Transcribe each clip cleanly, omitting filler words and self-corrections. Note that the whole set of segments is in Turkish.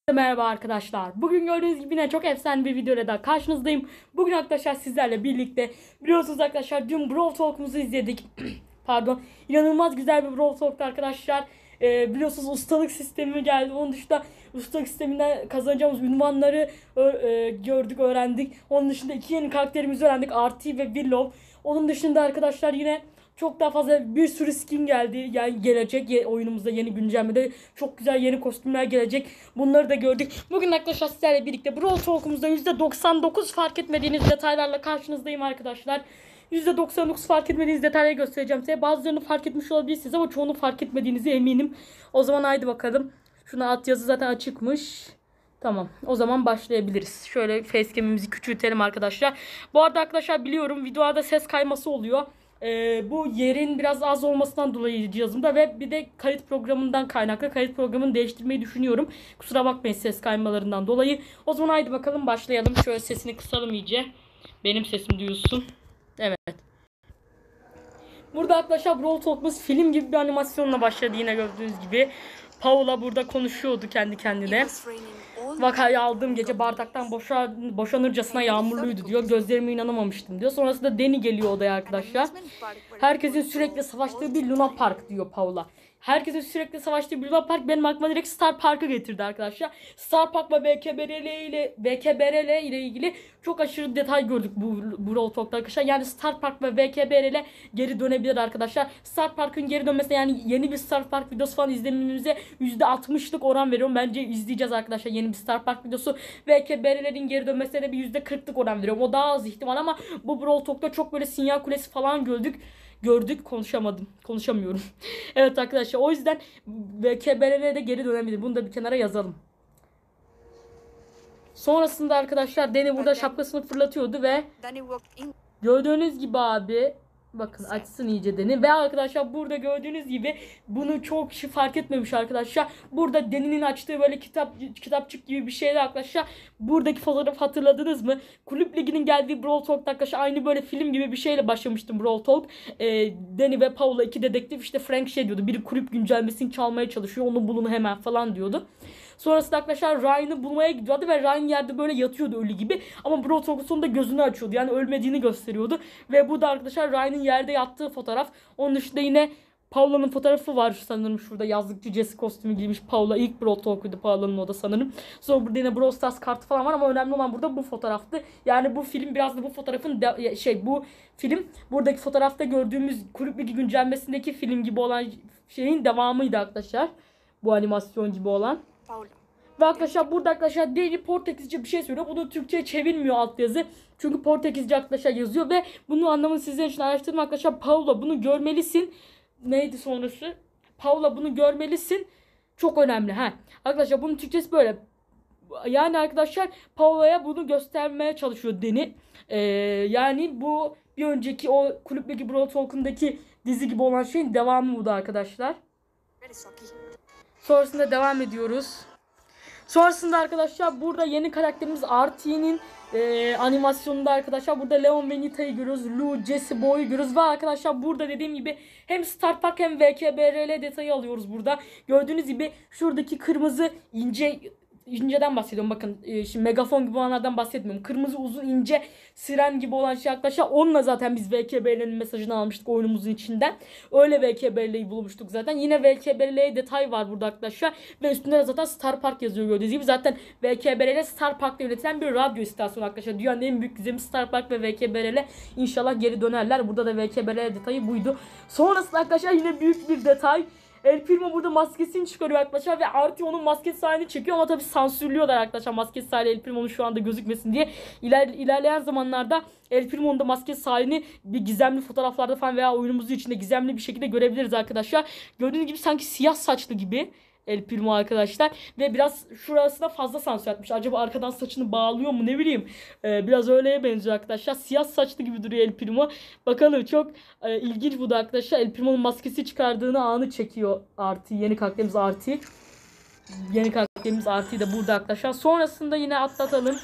Merhaba arkadaşlar. Bugün gördüğünüz gibi yine çok efsane bir videoyla daha karşınızdayım. Bugün arkadaşlar sizlerle birlikte biliyorsunuz arkadaşlar dün Brawl Talk'umuzu izledik. Pardon. İnanılmaz güzel bir Brawl Talk'tu arkadaşlar. Biliyorsunuz ustalık sistemi geldi. Onun dışında ustalık sisteminden kazanacağımız ünvanları gördük, öğrendik. Onun dışında iki yeni karakterimizi öğrendik. Artie ve Willow. Onun dışında arkadaşlar yine çok daha fazla bir sürü skin geldi. Yani gelecek oyunumuzda yeni güncellemede çok güzel yeni kostümler gelecek. Bunları da gördük. Bugün arkadaşlar sizlerle birlikte Brawl Talk'umuzda %99 fark etmediğiniz detaylarla karşınızdayım arkadaşlar. %99 fark etmediğiniz detayları göstereceğim size. Bazılarını fark etmiş olabilirsiniz ama çoğunu fark etmediğinize eminim. O zaman haydi bakalım. Şuna alt yazı zaten açıkmış. Tamam. O zaman başlayabiliriz. Şöyle facecam'imizi küçültelim arkadaşlar. Bu arada arkadaşlar biliyorum videoda ses kayması oluyor. Bu yerin biraz az olmasından dolayı cihazımda ve bir de kayıt programından kaynaklı kayıt programını değiştirmeyi düşünüyorum. Kusura bakmayın ses kaymalarından dolayı. O zaman haydi bakalım başlayalım. Şöyle sesini kısalım iyice. Benim sesim duyulsun. Evet. Burada arkadaşlar Brawl Talk'umuz film gibi bir animasyonla başladı yine gördüğünüz gibi. Paula burada konuşuyordu kendi kendine. Vakayı aldığım gece bardaktan boşanırcasına yağmurluydu diyor. Gözlerime inanamamıştım diyor. Sonrasında Danny geliyor odaya arkadaşlar. Herkesin sürekli savaştığı bir Luna Park diyor Paula. Herkesin sürekli savaştığı bir Luna Park benim aklıma direkt Star Park'ı getirdi arkadaşlar. Star Park ve VKBRL ile ilgili çok aşırı detay gördük bu Brawl Talk'ta arkadaşlar. Yani Star Park ve VKBRL geri dönebilir arkadaşlar. Star Park'ın geri dönmesine yani yeni bir Star Park videosu falan izlememize %60'lık oran veriyorum. Bence izleyeceğiz arkadaşlar yeni bir Star Park videosu. VKBRL'lerin geri dönmesine de bir %40'lık oran veriyorum. O daha az ihtimal ama bu Brawl Talk'ta çok böyle sinyal kulesi falan gördük konuşamıyorum. Evet arkadaşlar o yüzden VKBRL'de geri dönebilir. Bunu da bir kenara yazalım. Sonrasında arkadaşlar Danny burada şapkasını fırlatıyordu ve gördüğünüz gibi abi bakın açsın iyice Danny ve arkadaşlar burada gördüğünüz gibi bunu çok kişi fark etmemiş arkadaşlar. Burada Danny'nin açtığı böyle kitapçık gibi bir şeydi arkadaşlar. Buradaki fotoğrafı hatırladınız mı? Kulüp Ligi'nin geldiği Brawl Talk'ta arkadaşlar aynı böyle film gibi bir şeyle başlamıştım Brawl Talk. Danny ve Paula iki dedektif işte Frank şey diyordu. Biri kulüp güncellemesini çalmaya çalışıyor. Onu bulun hemen falan diyordu. Sonrasında arkadaşlar Ryan'ı bulmaya gidiyordu ve Ryan yerde böyle yatıyordu ölü gibi. Ama Brawl Talk'un sonunda gözünü açıyordu. Yani ölmediğini gösteriyordu. Ve bu da arkadaşlar Ryan'ın yerde yattığı fotoğraf. Onun dışında yine Paula'nın fotoğrafı var sanırım şurada. Yazlıkçı Jesse kostümü giymiş Paula. İlk Brawl Talk'uydu Paula'nın o da sanırım. Sonra burada yine Brawl Stars kartı falan var ama önemli olan burada bu fotoğraftı. Yani bu film biraz da bu fotoğrafın bu film buradaki fotoğrafta gördüğümüz Kulüp Ligi güncellemesindeki film gibi olan şeyin devamıydı arkadaşlar. Bu animasyon gibi olan. Paula. Ve arkadaşlar burada arkadaşlar Danny Portekizce bir şey söylüyor. Bunu Türkçe'ye çevirmiyor altyazı. Çünkü Portekizce arkadaşlar yazıyor ve bunu anlamını sizler için araştırma arkadaşlar. Paula bunu görmelisin. Neydi sonrası? Paula bunu görmelisin. Çok önemli. Ha. Arkadaşlar bunun Türkçesi böyle. Yani arkadaşlar Paula'ya bunu göstermeye çalışıyor Danny. Yani bu bir önceki o kulüpteki Brawl Talk'undaki dizi gibi olan şeyin devamı bu da arkadaşlar. Sonrasında devam ediyoruz. Sonrasında arkadaşlar burada yeni karakterimiz Artie'nin animasyonunda arkadaşlar burada Leon ve Nita'yı görüyoruz. Lou, Jesse Boy'u görüyoruz ve arkadaşlar burada dediğim gibi hem Star Park hem VKBRL detayı alıyoruz burada. Gördüğünüz gibi şuradaki kırmızı inceden bahsediyorum bakın şimdi megafon gibi olanlardan bahsetmiyorum. Kırmızı uzun ince siren gibi olan şey arkadaşlar onunla zaten biz VKBRL'nin mesajını almıştık oyunumuzun içinden. Öyle VKBRL'yi bulmuştuk zaten. Yine VKBRL'ye detay var burada arkadaşlar ve üstünde de zaten Star Park yazıyor gördüğünüz gibi. Zaten VKBRL Star Park'ta üretilen bir radyo istasyonu arkadaşlar. Dünyanın en büyük gizemi Star Park ve VKBRL inşallah geri dönerler. Burada da VKBRL detayı buydu. Sonrasında arkadaşlar yine büyük bir detay. El Primo burada maskesini çıkarıyor arkadaşlar ve Artie onun maskesi halini çekiyor ama tabi sansürlüyorlar arkadaşlar maskesi hali El Primo'nun şu anda gözükmesin diye. İlerleyen zamanlarda El Primo'nun da maskesi halini bir gizemli fotoğraflarda falan veya oyunumuzun içinde gizemli bir şekilde görebiliriz arkadaşlar. Gördüğünüz gibi sanki siyah saçlı gibi El Primo arkadaşlar ve biraz şurasına fazla sansür atmış. Acaba arkadan saçını bağlıyor mu ne bileyim. Biraz öyleye benziyor arkadaşlar. Siyah saçlı gibi duruyor El Primo. Bakalım çok ilginç bu da arkadaşlar. El Primo'nun maskesi çıkardığını anı çekiyor Artie. Yeni karakterimiz Artie. Yeni karakterimiz Artie de burada arkadaşlar. Sonrasında yine atlatalım.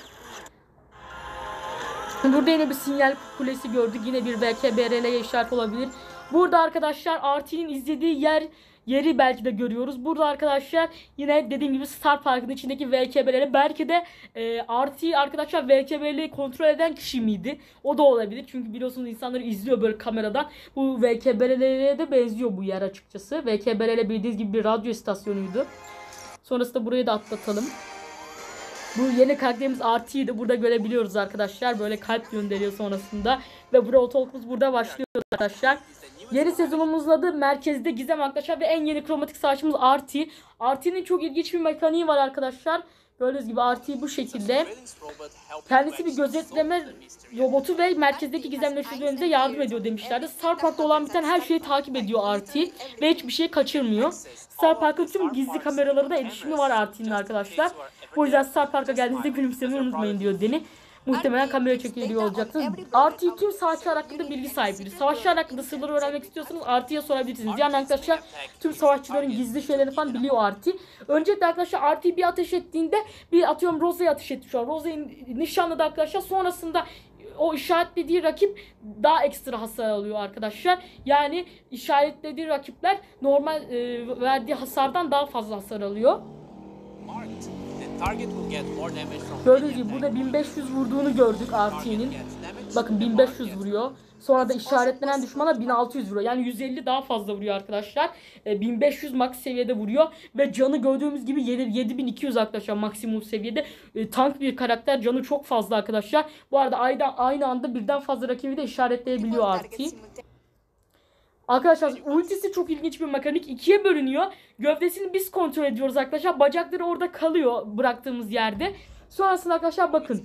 Burada yine bir sinyal kulesi gördük. Yine bir VKBRL'ye işaret olabilir. Burada arkadaşlar Artie'nin izlediği yer yeri belki de görüyoruz. Burada arkadaşlar yine dediğim gibi Star Park'ın içindeki VKB'leri, belki de RT arkadaşlar VKB'li kontrol eden kişi miydi? O da olabilir. Çünkü biliyorsunuz insanları izliyor böyle kameradan. Bu VKB'lere de benziyor bu yer açıkçası. VKB'le bildiğiniz gibi bir radyo istasyonuydu. Sonrasında burayı da atlatalım. Bu yeni karakterimiz RT'yi de burada görebiliyoruz arkadaşlar. Böyle kalp gönderiyor sonrasında. Ve Brawl Talk'umuz burada başlıyor arkadaşlar. Yeni sezonumuzun adı Merkezde Gizem arkadaşlar. Ve en yeni kromatik savaşçımız RT. RT'nin çok ilginç bir mekaniği var arkadaşlar. Gördüğünüz gibi RT bu şekilde. Kendisi bir gözetleme robotu ve merkezdeki gizemli çözümlerimize yardım ediyor demişlerdi. Star Park'ta olan biten her şeyi takip ediyor RT. Ve hiçbir şey kaçırmıyor. Star Park'ın tüm gizli kameraları da erişimi var RT'nin arkadaşlar. O yüzden Star Park'a geldiğinizde gülümsemeyi unutmayın diyor Deni. Muhtemelen kamera çekiliyor olacaktır. RT tüm savaşçılar hakkında bilgi sahibidir. Savaşçılar hakkında sırları öğrenmek istiyorsanız RT'ye sorabilirsiniz. Yani arkadaşlar tüm savaşçıların gizli şeylerini falan biliyor RT. Öncelikle arkadaşlar RT bir ateş ettiğinde, bir atıyorum Rosa'yı ateş etti şu an. Rosa'yı nişanladı arkadaşlar. Sonrasında o işaretlediği rakip daha ekstra hasar alıyor arkadaşlar. Yani işaretlediği rakipler normal verdiği hasardan daha fazla hasar alıyor. Gördüğünüz gibi burada 1500 vurduğunu gördük RT'nin. Bakın 1500 vuruyor. Sonra da işaretlenen düşmana 1600 vuruyor. Yani 150 daha fazla vuruyor arkadaşlar. 1500 max seviyede vuruyor. Ve canı gördüğümüz gibi 7200 arkadaşlar maksimum seviyede. Tank bir karakter, canı çok fazla arkadaşlar. Bu arada aynı anda birden fazla rakibi de işaretleyebiliyor RT. Arkadaşlar ultisi çok ilginç bir mekanik. İkiye bölünüyor. Gövdesini biz kontrol ediyoruz arkadaşlar. Bacakları orada kalıyor bıraktığımız yerde. Sonrasında arkadaşlar bakın.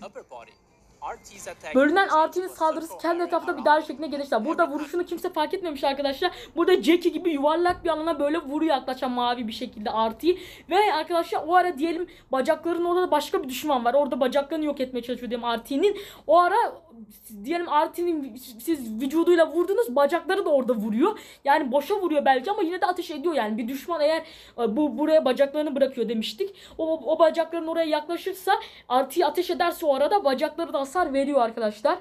Bölünen RT'nin saldırısı kendi etrafında bir daire şeklinde gelişler. Burada vuruşunu kimse fark etmemiş arkadaşlar. Burada Jackie gibi yuvarlak bir alana böyle vuruyor arkadaşlar mavi bir şekilde RT'yi. Ve arkadaşlar o ara diyelim bacakların orada başka bir düşman var. Orada bacaklarını yok etmeye çalışıyor diyelim RT'nin. O ara diyelim RT'nin siz vücuduyla vurdunuz, bacakları da orada vuruyor. Yani boşa vuruyor belki ama yine de ateş ediyor yani. Bir düşman eğer buraya bacaklarını bırakıyor demiştik. O bacakların oraya yaklaşırsa RT'yi ateş ederse o arada bacakları da hasar veriyor arkadaşlar.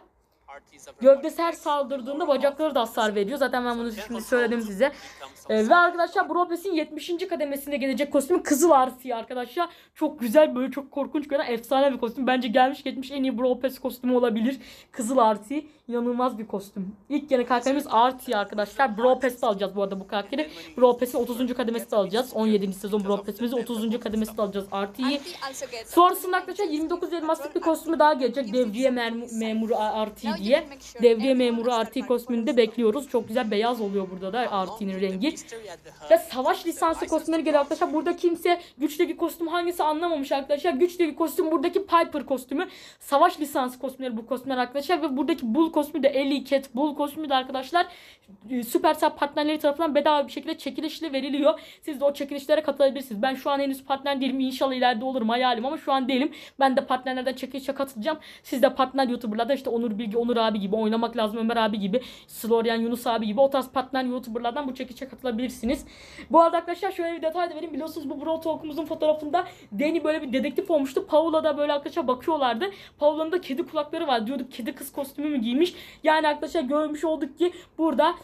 Gövdesi her saldırdığında bacakları da hasar veriyor. Zaten ben bunu şimdi söyledim size. Ve arkadaşlar Brawl Pass'in 70. kademesinde gelecek kostümü Kızıl RT arkadaşlar. Çok güzel, böyle çok korkunç gören efsane bir kostüm. Bence gelmiş geçmiş en iyi Brawl Pass kostümü olabilir. Kızıl RT. İnanılmaz bir kostüm. İlk yeni karakterimiz RT arkadaşlar. Brawl Pass'te alacağız bu arada bu karakteri. Brawl Pass'in 30. kademesinde alacağız. 17. sezon Brawl Pass'imizin 30. kademesinde alacağız RT'yi. Sonrasında arkadaşlar 29 elmaslık bir kostümü daha gelecek. Devriye memuru RT diye. Devriye memuru RT kostümünü de bekliyoruz. Çok güzel beyaz oluyor burada da RT'nin rengi. Ve savaş lisansı kostümleri geliyor arkadaşlar. Burada kimse güçteki kostüm hangisi anlamamış arkadaşlar. Güçteki kostüm buradaki Piper kostümü. Savaş lisansı kostümleri bu kostümler arkadaşlar. Ve buradaki Bull kostümü de Ellie Cat Bull kostümü de arkadaşlar Supercell partnerleri tarafından bedava bir şekilde çekilişle veriliyor. Siz de o çekilişlere katılabilirsiniz. Ben şu an henüz partner değilim. İnşallah ileride olurum, hayalim, ama şu an değilim. Ben de partnerlerden çekilişe katılacağım. Siz de partner YouTuber'lardan işte Onur Bilgi, Onur abi gibi, Oynamak Lazım Ömer abi gibi, Slorian Yunus abi gibi o tarz partner YouTuber'lardan bu çekilişe katılabilirsiniz. Bu arada arkadaşlar şöyle bir detay da vereyim. Biliyorsunuz bu Brawl Talk'umuzun fotoğrafında Danny böyle bir dedektif olmuştu. Paula da böyle arkadaşlar bakıyorlardı. Paula'nın da kedi kulakları var. Diyorduk kedi kız kostümü mü giymiş? Yani arkadaşlar görmüş olduk ki burada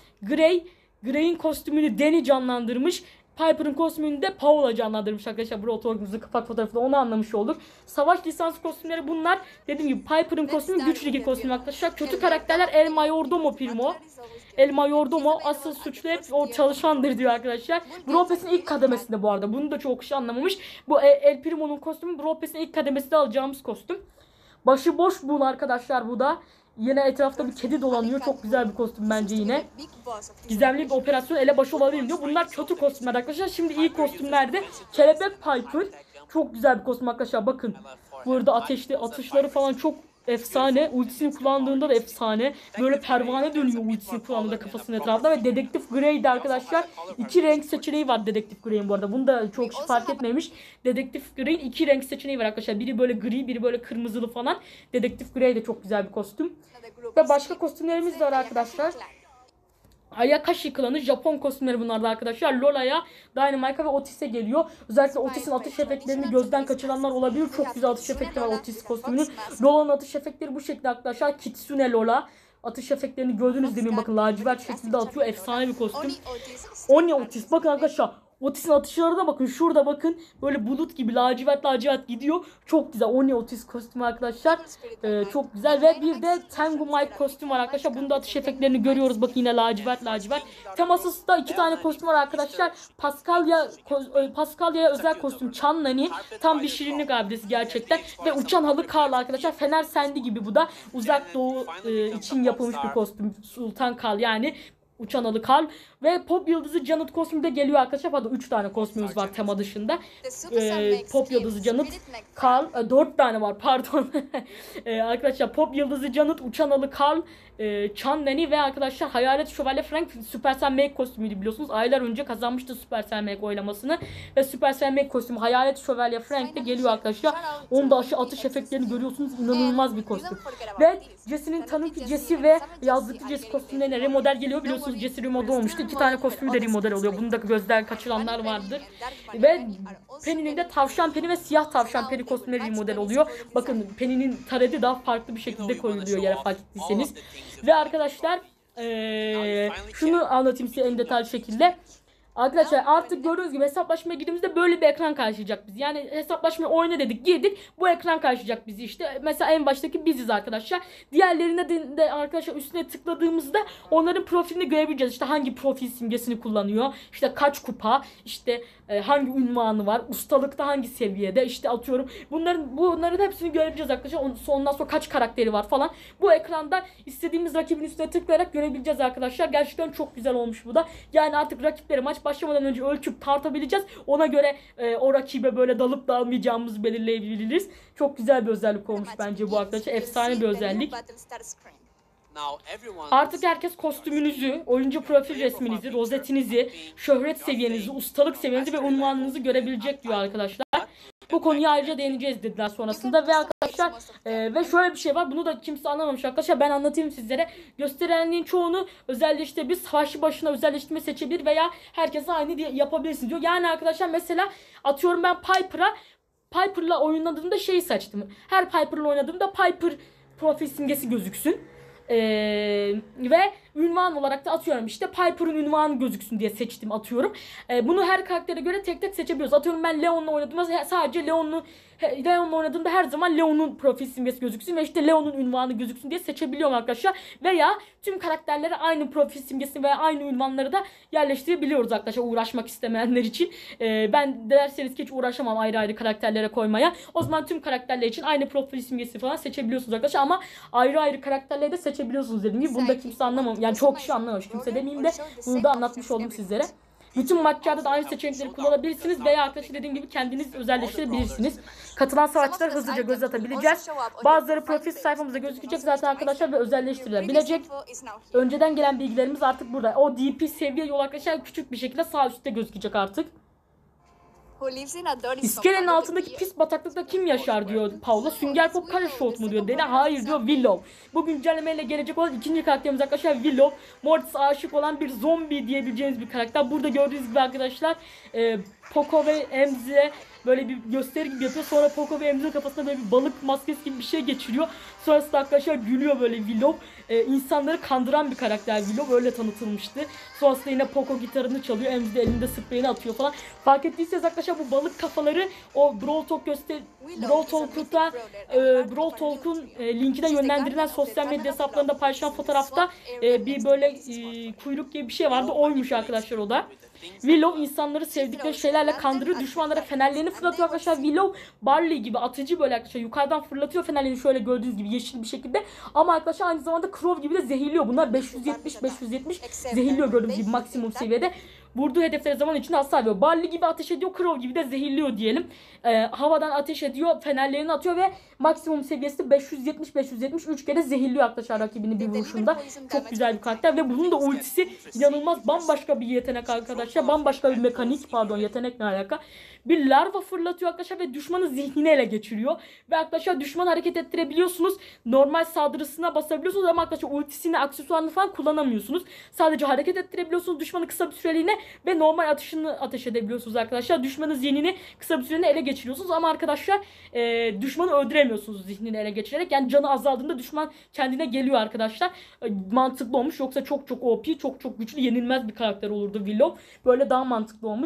Gray'in kostümünü Danny canlandırmış. Piper'ın kostümünü de Paula canlandırmış arkadaşlar. Brawl Talk'umuzun kapak fotoğrafında onu anlamış olduk. Savaş lisansı kostümleri bunlar. Dediğim gibi Piper'ın kostümü güç ligi kostümü arkadaşlar. Kötü karakterler El Mayordomo Primo. El Mayordomo asıl suçlu hep o çalışandır diyor arkadaşlar. Brawl Pass'in ilk kademesinde bu arada. Bunu da çok kişi anlamamış. Bu El Primo'nun kostümü Brawl Pass'in ilk kademesinde alacağımız kostüm. Başıboş Bull arkadaşlar bu da. Yine etrafta bir kedi dolanıyor. Çok güzel bir kostüm bence yine. Gizemli bir operasyon elebaşı olabilir diyor. Bunlar kötü kostümler arkadaşlar. Şimdi iyi kostümlerde Kelebek Piper. Çok güzel bir kostüm arkadaşlar. Bakın. Burada atışları falan çok efsane. Ultisini kullandığında da efsane. Böyle pervane dönüyor ultisini kullandığında kafasının etrafında. Ve Dedektif Grey'de arkadaşlar 2 renk seçeneği var Dedektif Grey'in bu arada. Bunu da çok kişi fark etmemiş. Dedektif Grey'in 2 renk seçeneği var arkadaşlar. Biri böyle gri, biri böyle kırmızılı falan. Dedektif Grey de çok güzel bir kostüm. Ve başka kostümlerimiz de var arkadaşlar. Ayakashi klanı Japon kostümleri bunlar da arkadaşlar. Lola'ya, Dynamite'a ve Otis'e geliyor. Özellikle Otis'in atış efektlerini gözden kaçıranlar olabilir. Çok güzel atış efekti var Otis kostümünün. Lola'nın atış efektleri bu şekilde arkadaşlar. Kitsune Lola. Atış efektlerini gördünüz değil mi? Bakın lacivert şekilde atıyor. Efsane bir kostüm. Oni Otis. Bakın arkadaşlar. Otis'in atışlarına bakın. Şurada bakın. Böyle bulut gibi lacivert gidiyor. Çok güzel. Oni Otis kostümü arkadaşlar. Çok güzel. Ve bir de Tengu Mike kostümü var arkadaşlar. Bunda atış efektlerini görüyoruz. Bakın yine lacivert. Temasız da 2 tane kostüm var arkadaşlar. Paskalya'ya özel kostüm Chan Nani. Tam bir şirinlik abidesi gerçekten. Ve uçan halı Karl arkadaşlar. Fener Sendi gibi bu da. Uzak Doğu için yapılmış bir kostüm. Sultan Karl yani. Uçan alı Karl ve pop yıldızı Janet kostümü de geliyor arkadaşlar. Pardon 3 tane kostümümüz var tema dışında. Pop yıldızı Janet, Karl 4 tane var pardon. Arkadaşlar pop yıldızı Janet, uçan alı Karl, Chan Nani ve arkadaşlar Hayalet Şövalye Frank Supercell Make kostümüydü biliyorsunuz. Aylar önce kazanmıştı Supercell Make oylamasını ve Supercell Make kostümü Hayalet Şövalye Frank de geliyor arkadaşlar. Onda atış efektlerini görüyorsunuz. İnanılmaz bir kostüm. Ve Jesse'nin Tanuki Jesse ve yazlıklı Jesse kostümlerine remodel geliyor biliyorsunuz. Jesse remodel olmuştu. 2 tane kostümü de remodel oluyor. Bunu da gözden kaçıranlar vardır. Ve Penny'nin de tavşan Penny ve siyah tavşan Penny kostümleri remodel oluyor. Bakın Penny'nin tareti daha farklı bir şekilde koyuluyor yere fark ettiyseniz. Ve arkadaşlar şunu anlatayım size en detaylı şekilde. Arkadaşlar artık gördüğünüz gibi hesaplaşmaya girdiğimizde böyle bir ekran karşılayacak bizi. Yani hesaplaşmaya oyna dedik girdik, bu ekran karşılayacak bizi işte. Mesela en baştaki biziz arkadaşlar. Diğerlerine de arkadaşlar üstüne tıkladığımızda onların profilini görebileceğiz. İşte hangi profil simgesini kullanıyor, işte kaç kupa, işte hangi ünvanı var, ustalıkta hangi seviyede, işte atıyorum bunların hepsini görebileceğiz arkadaşlar. Ondan sonra kaç karakteri var falan. Bu ekranda istediğimiz rakibin üstüne tıklayarak görebileceğiz arkadaşlar. Gerçekten çok güzel olmuş bu da. Yani artık rakipleri maç başlamadan önce ölçüp tartabileceğiz. Ona göre o rakibe böyle dalıp dalmayacağımızı belirleyebiliriz. Çok güzel bir özellik olmuş bence bu arkadaşlar. Efsane bir özellik. Artık herkes kostümünüzü, oyuncu profil resminizi, rozetinizi, şöhret seviyenizi, ustalık seviyenizi ve unvanınızı görebilecek diyor arkadaşlar. Bu konuya ayrıca değineceğiz dediler sonrasında ve arkadaşlar ve şöyle bir şey var, bunu da kimse anlamamış arkadaşlar, ben anlatayım sizlere. Gösterenliğin çoğunu özelleştirebilir, savaşçı başına özelleştirme seçebilir veya herkese aynı diye yapabilirsiniz diyor. Yani arkadaşlar mesela atıyorum ben Piper'la oynadığımda şeyi seçtim. Her Piper'la oynadığımda Piper profil simgesi gözüksün. Ve ünvan olarak da atıyorum işte Piper'ın ünvanı gözüksün diye seçtim atıyorum. Bunu her karaktere göre tek tek seçebiliyoruz. Atıyorum ben Leon'la oynadığımda sadece Leon'la oynadığımda her zaman Leon'un profil simgesi gözüksün ve işte Leon'un ünvanı gözüksün diye seçebiliyorum arkadaşlar. Veya tüm karakterlere aynı profil simgesi veya aynı ünvanları da yerleştirebiliyoruz arkadaşlar, uğraşmak istemeyenler için. Ben derseniz ki hiç uğraşamam ayrı ayrı karakterlere koymaya. O zaman tüm karakterler için aynı profil simgesi falan seçebiliyorsunuz arkadaşlar, ama ayrı ayrı karakterleri de seçebiliyorsunuz dediğim gibi. Bunu da kimse anlamamış. Yani çok kişi anlamamış. Kimse demeyeyim de bunu da anlatmış oldum sizlere. Bütün maçlarda da aynı seçenekleri kullanabilirsiniz veya arkadaşlar dediğim gibi kendiniz özelleştirebilirsiniz. Katılan savaşçılar hızlıca göz atabileceğiz. Bazıları profil sayfamızda gözükecek zaten arkadaşlar ve özelleştirilebilecek. Önceden gelen bilgilerimiz artık burada. O DP seviye yol arkadaşlar küçük bir şekilde sağ üstte gözükecek artık. İskelenin altındaki pis bataklıkta kim yaşar diyor Paula. Sünger Pop Karashot mu diyor. Dene hayır diyor Willow. Bu güncellemeyle gelecek olan ikinci karakterimiz arkadaşlar Willow. Mortis'e aşık olan bir zombi diyebileceğiniz bir karakter. Burada gördüğünüz gibi arkadaşlar Poco ve Emzi'ye böyle bir gösteri gibi yapıyor. Sonra Poco ve Emzi'nin kafasına böyle bir balık maskesi gibi bir şey geçiriyor. Sonrasında arkadaşlar gülüyor böyle Willow. İnsanları kandıran bir karakter Willow. Öyle tanıtılmıştı. Sonrasında yine Poco gitarını çalıyor. Emzi de elinde spreyini atıyor falan. Fark ettiyseniz arkadaşlar bu balık kafaları o Brawl Talk'un linkine yönlendirilen sosyal medya hesaplarında paylaşılan fotoğrafta bir böyle kuyruk gibi bir şey vardı. Oymuş arkadaşlar o da. Willow insanları sevdikleri şeylerle kandırır. Düşmanlara fenerlerini fırlatıyor arkadaşlar. Willow Barley gibi atıcı böyle arkadaşlar. Yukarıdan fırlatıyor fenerlerini şöyle gördüğünüz gibi yeşil bir şekilde. Ama arkadaşlar aynı zamanda Crow gibi de zehirliyor. Bunlar 570 zehirliyor gördüğünüz gibi maksimum seviyede. Vurduğu hedeflere zaman içinde hasar veriyor. Barley gibi ateş ediyor, Crow gibi de zehirliyor diyelim. Havadan ateş ediyor, fenerlerini atıyor ve maksimum seviyesi 570 3 kere zehirliyor arkadaşlar rakibini bir vuruşunda. Çok güzel bir karakter ve bunun da ultisi inanılmaz bambaşka bir yetenek arkadaşlar. Bambaşka bir mekanik, pardon yetenek ne alaka? Bir larva fırlatıyor arkadaşlar ve düşmanın zihnini ele geçiriyor. Ve arkadaşlar düşmanı hareket ettirebiliyorsunuz. Normal saldırısına basabiliyorsunuz ama arkadaşlar ultisini, aksesuarını falan kullanamıyorsunuz. Sadece hareket ettirebiliyorsunuz düşmanı kısa bir süreliğine ve normal atışını ateş edebiliyorsunuz arkadaşlar. Düşmanın zihnini kısa bir süreliğine ele geçiriyorsunuz ama arkadaşlar düşmanı öldüremiyorsunuz zihnini ele geçirerek. Yani canı azaldığında düşman kendine geliyor arkadaşlar. Mantıklı olmuş, yoksa çok OP, çok güçlü, yenilmez bir karakter olurdu Willow. Böyle daha mantıklı olmuş.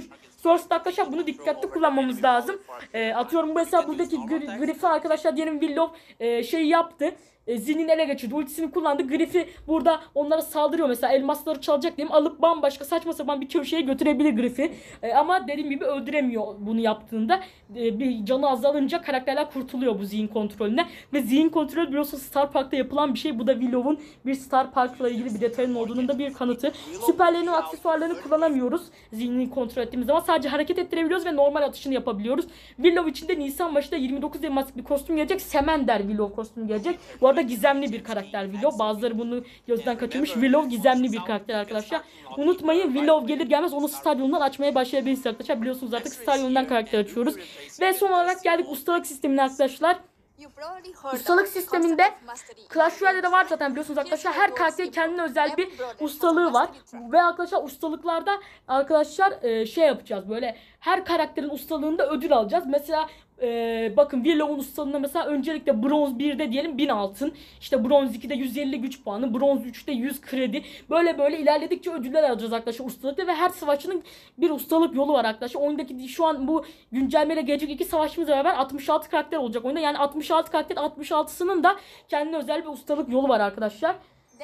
Sonrasında arkadaşlar bunu dikkatli kullanmamız lazım. Atıyorum mesela buradaki Griff'i arkadaşlar diyelim Willow şeyi yaptı. Zihnini ele geçirdi. Ultisini kullandı. Griff'i burada onlara saldırıyor. Mesela elmasları çalacak diyelim. Alıp bambaşka saçma sapan bir köşeye götürebilir Griff'i. Ama dediğim gibi öldüremiyor bunu yaptığında. Bir canı azalınca karakterler kurtuluyor bu zihin kontrolüne. Ve zihin kontrolü biliyorsunuz Star Park'ta yapılan bir şey. Bu da Willow'un bir Star Park'la ilgili bir detayın olduğunun da bir kanıtı. Süperlerin aksesuarlarını kullanamıyoruz. Zihnini kontrol ettiğimiz zaman sadece hareket ettirebiliyoruz ve normal atışını yapabiliyoruz. Willow için de Nisan başında 29 Mayıs bir kostüm gelecek. Semender Willow kostümü gelecek. Bu arada gizemli bir karakter Willow. Bazıları bunu gözden kaçırmış. Willow gizemli bir karakter arkadaşlar. Unutmayın, Willow gelir gelmez onu Stadyum'dan açmaya başlayabilirsiniz arkadaşlar. Biliyorsunuz artık Stadyum'dan karakter açıyoruz. Ve son olarak geldik ustalık sistemine arkadaşlar. Ustalık sisteminde Clash Royale'de de var zaten biliyorsunuz arkadaşlar. Her karakterin kendine özel bir ustalığı var. Ve arkadaşlar ustalıklarda arkadaşlar şey yapacağız, böyle her karakterin ustalığında ödül alacağız. Mesela bakın Willow'un ustalığında mesela öncelikle bronz 1'de diyelim 1000 altın. İşte bronz 2'de 150 güç puanı. Bronz 3'te 100 kredi. Böyle ilerledikçe ödüller alacağız arkadaşlar ustalıkta. Ve her savaşçının bir ustalık yolu var arkadaşlar. Oyundaki şu an bu güncellemeyle gelecek 2 savaşçımızla beraber 66 karakter olacak oyunda. Yani 66 karakter 66'sının da kendine özel bir ustalık yolu var arkadaşlar.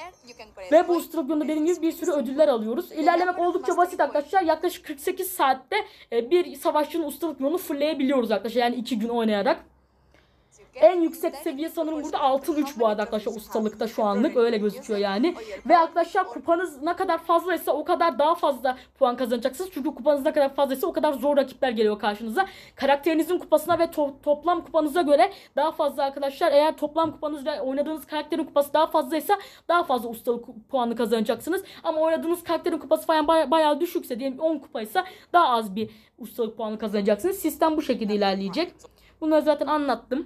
Ve bu ustalık yolunda dediğim gibi bir sürü ödüller alıyoruz. İlerlemek oldukça basit arkadaşlar. Yaklaşık 48 saatte bir savaşçının ustalık yolunu fullleyebiliyoruz arkadaşlar. Yani 2 gün oynayarak. En yüksek seviye sanırım burada altın 3 bu arada arkadaşlar ustalıkta şu anlık öyle gözüküyor yani. Ve arkadaşlar kupanız ne kadar fazlaysa o kadar daha fazla puan kazanacaksınız. Çünkü kupanız ne kadar fazlaysa o kadar zor rakipler geliyor karşınıza. Karakterinizin kupasına ve toplam kupanıza göre daha fazla arkadaşlar, eğer toplam kupanız ve oynadığınız karakterin kupası daha fazlaysa daha fazla ustalık puanı kazanacaksınız. Ama oynadığınız karakterin kupası falan bayağı düşükse diyelim 10 kupaysa daha az bir ustalık puanı kazanacaksınız. Sistem bu şekilde ilerleyecek. Bunları zaten anlattım.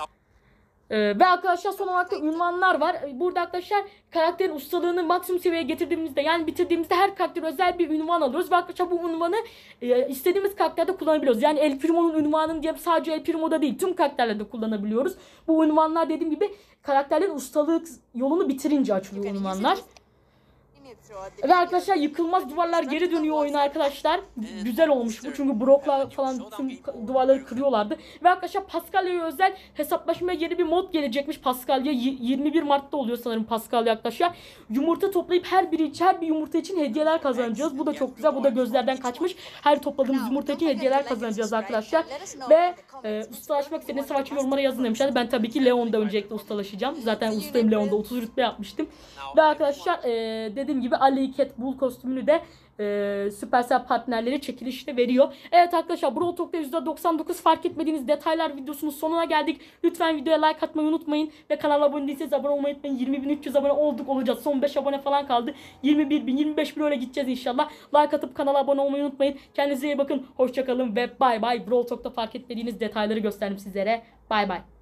Ve arkadaşlar son olarak da ünvanlar var. Burada arkadaşlar karakterin ustalığını maksimum seviyeye getirdiğimizde, yani bitirdiğimizde her karakter özel bir ünvan alıyoruz. Ve arkadaşlar bu ünvanı istediğimiz karakterde kullanabiliyoruz. Yani El Primo'nun ünvanını diye sadece El Primo'da değil tüm karakterlerde kullanabiliyoruz. Bu ünvanlar dediğim gibi karakterlerin ustalık yolunu bitirince açılıyor ünvanlar. Ve arkadaşlar yıkılmaz duvarlar geri dönüyor oyuna arkadaşlar. Güzel olmuş bu çünkü Brock'lar falan tüm duvarları kırıyorlardı. Ve arkadaşlar Paskalya'ya özel hesaplaşmaya yeni bir mod gelecekmiş. Paskalya 21 Mart'ta oluyor sanırım Paskalya arkadaşlar. Yumurta toplayıp her bir yumurta için hediyeler kazanacağız. Bu da çok güzel. Bu da gözlerden kaçmış. Her topladığımız yumurta için hediyeler kazanacağız arkadaşlar. Ve ustalaşmak istediğiniz savaşçı yorumlara yazın demişler. Ben tabii ki Leon'da öncelikle ustalaşacağım. Zaten ustayım Leon'da 30 rütbe yapmıştım. Ve arkadaşlar dediğim gibi Ali Cat Bull kostümünü de Supercell partnerleri çekilişte veriyor. Evet arkadaşlar Brawl Talk'ta %99 fark etmediğiniz detaylar videosunun sonuna geldik. Lütfen videoya like atmayı unutmayın. Ve kanala abone değilseniz abone olmayı unutmayın. 20.300 abone olacağız. Son 5 abone falan kaldı. 21.000 25.000 öyle gideceğiz inşallah. Like atıp kanala abone olmayı unutmayın. Kendinize iyi bakın. Hoşçakalın ve bay bay. Brawl Talk'ta fark etmediğiniz detayları gösterdim sizlere. Bay bay.